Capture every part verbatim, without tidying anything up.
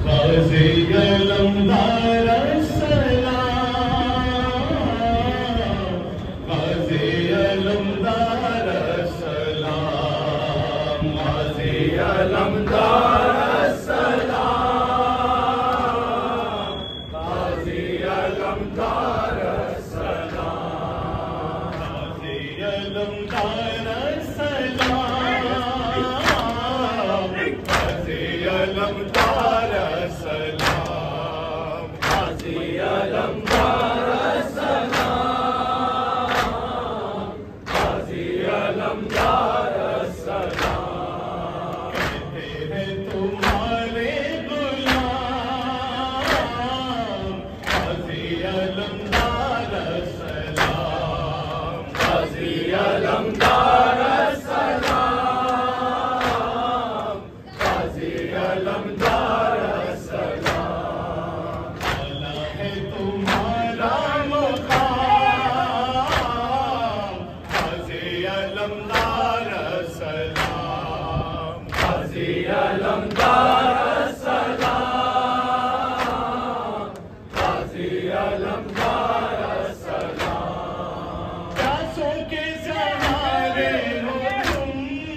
गाज़ी अलमदार सलाम, गाज़ी अलमदार सलाम, गाज़ी अलमदार सलाम, गाज़ी अलमदार सलाम, गाज़ी अलमदार सलाम, गाज़ी अलमदार सलाम, गाज़ी अलमदार सलाम, गाज़ी अलमदार सलाम। कहते हैं तुम्हारे गुलाम, गाज़ी अलमदार सलाम, गाज़ी अलमदार सलाम, गाज़ी अलमदार सलाम। आला है तुम्हारा मुक़ाम, गाज़ी अलमदार सलाम, गाज़ी अलमदार सलाम, गाज़ी अलमदार सलाम। प्यासों के सहारे हो तुम,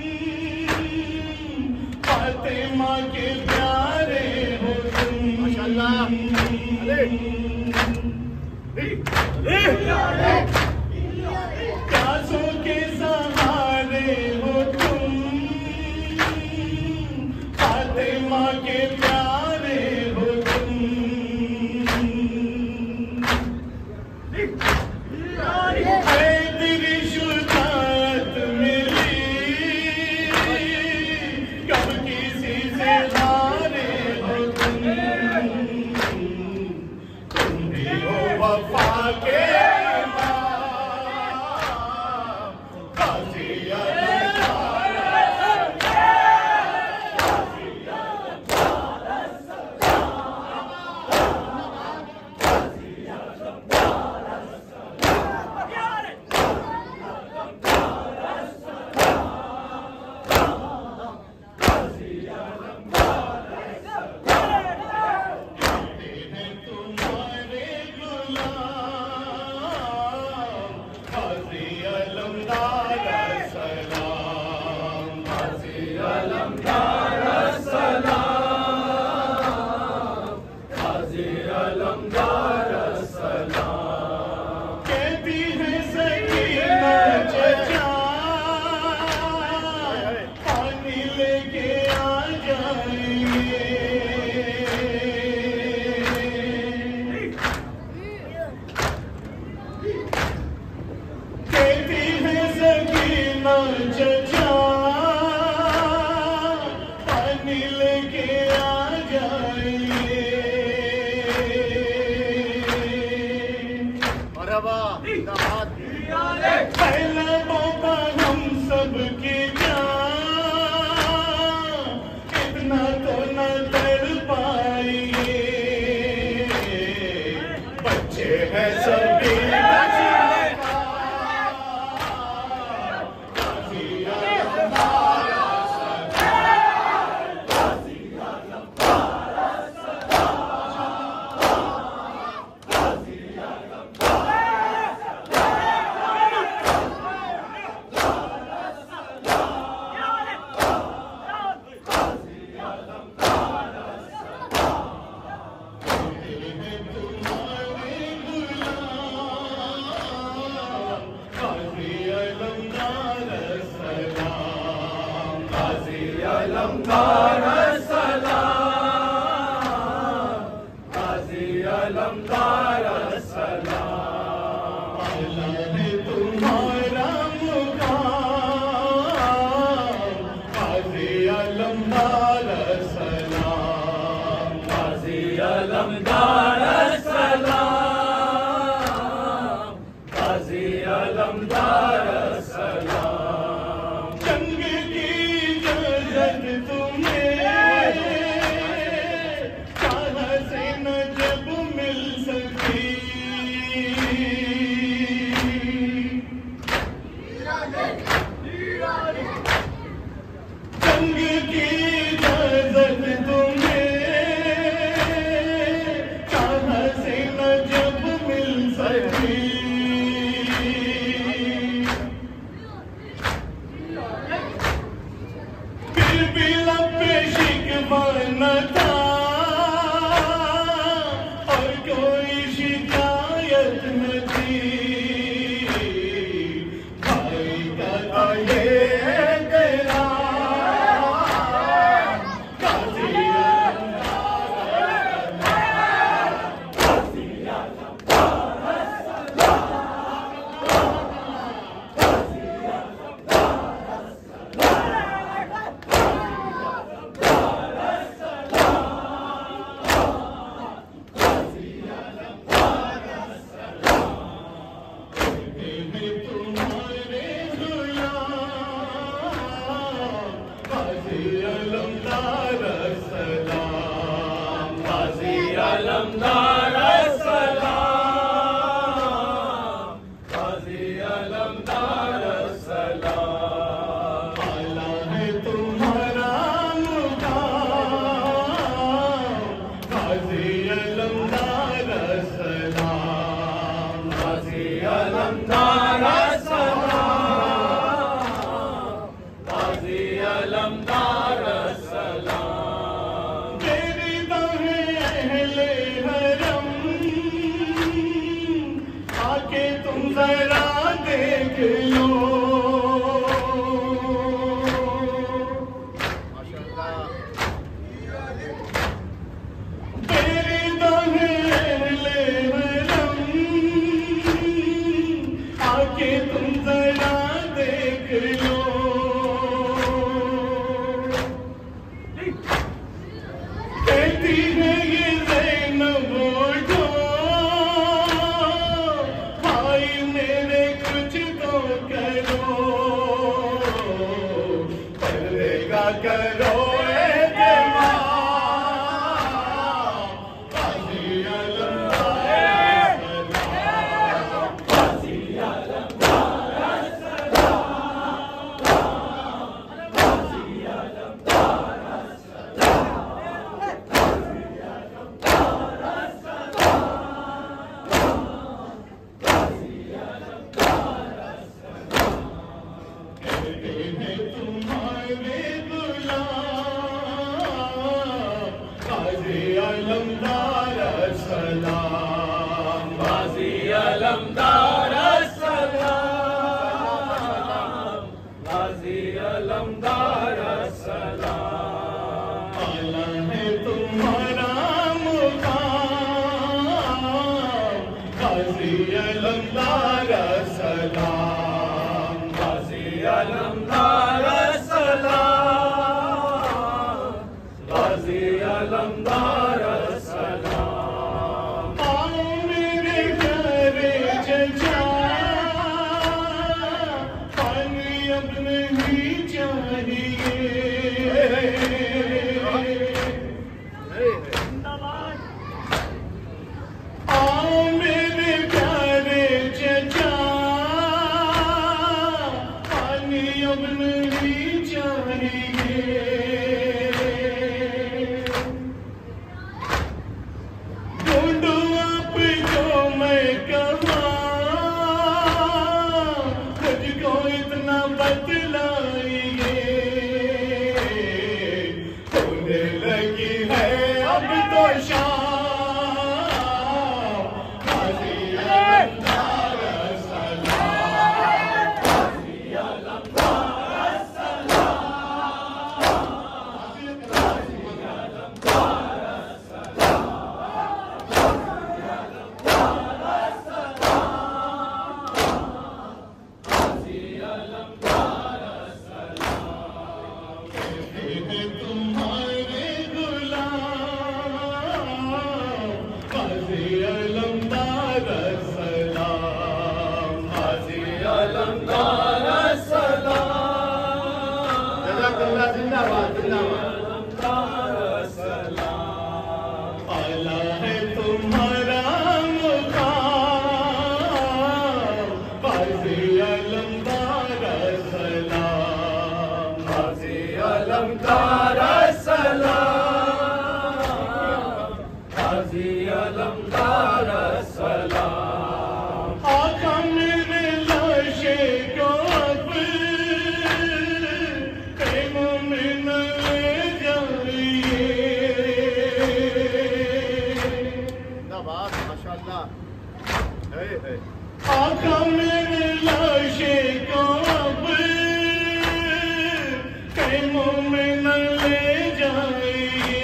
फातिमा के प्यारे हो तुम। माशाअल्लाह। प्यासों के सहारे हो तुम, फातिमा के प्यारे हो तुम। तेरी शुजाअत मिली, कब किसी से हारे हो तुम। तुम भी हो वफा के इमाम, गाज़ी अलमदार तुम्हारे गुलाम, गाज़ी अलमदार सलाम, गाज़ी अलमदार सलाम, गाज़ी अलमदार सलाम। कहती है सकीना चचा, पानी लेके आ जाएंगे। कहती है सकीना चचा, पानी लेके आ जाएंगे। पहला मौका हम सब की जान, इतना तो न कर पाएंगे। बच्चे हैं सभी अलमदार सलाम, गाज़ी अलमदार सलाम। अल्लाह है तुम्हारा मुक़ाम, गाज़ी अलमदार सलाम, गाज़ी अलमदार सलाम, गाज़ी अलमदार सलाम। जंग की इजाज़त तुम्हें कहाँ से न जब मिल सकी। जंग की इजाज़त तुम्हें अलमदार सलाम, गाजी अलमदार सलाम। आला है तुम्हारा मुकाम, गाजी अलमदार सलाम, गाजी अलमदार सलाम, गाजी अलमदार सलाम। तेरी दहे अहले हरम, आके तुम जरा देख लो। तेरी दहे अहले हरम, आके तुम जरा देख लो। कहती है ये ज़ैनब उठो, भाई मेरे कुछ तो करो, पर्दे का करो एहतमाम, गाजी अलमदार सलाम, गाजी अलमदार सलाम, गाजी अलमदार तुम्हारे गुलाम, गाजी अलमदार सलाम, गाजी अलमदार सलाम, गाजी अलमदार सलाम। आला है तुम्हारा मुकाम, गाजी अलमदार सलाम, गाजी अलमदार सलाम, गाजी अलमदार सलाम। आओ मेरे प्यारे चचा, पानी अब नहीं चाहिए। आओ मेरे प्यारे चचा, पानी अब नहीं चाहिए। ढूंढो आप जो मैं कहाँ, मुझको इतना बतलाइए। होने लगी है अब तो शाम, गाजी अलमदार सलाम, गाजी अलमदार सलाम, गाजी अलमदार तुम्हारे गुलाम, गाजी अलमदार सलाम, गाजी अलमदार सलाम। जज़ाकल्लाह, जिंदाबाद जिंदाबाद सलाम। आला है तुम्हारा मुकाम, गाजी अलमदार सलाम, गाजी अलमदार सलाम, गाजी अलमदार सलाम। आका मेरे लाशे को अब खेमों में न ले जाइए। माशाअल्लाह, आका मेरे लाशे को अब खेमों में न ले जाइए।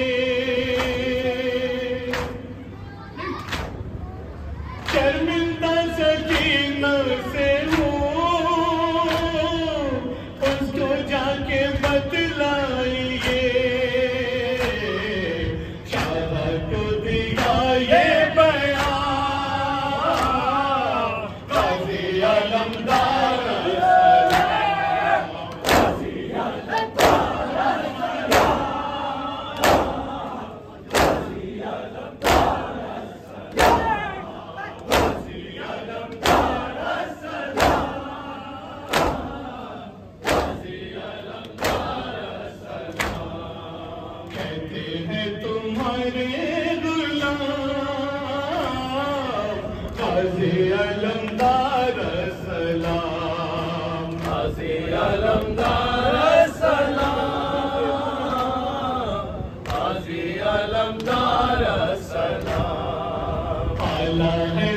शर्मिंदा सकीना से हूँ, उसको जाके बतलाइए। शाह को दिया ये बयान, तुम्हारे गुलाम गाज़ी अलमदार सलाम गाज़ी अलमदार सलाम गाज़ी अलमदार सलाम आला है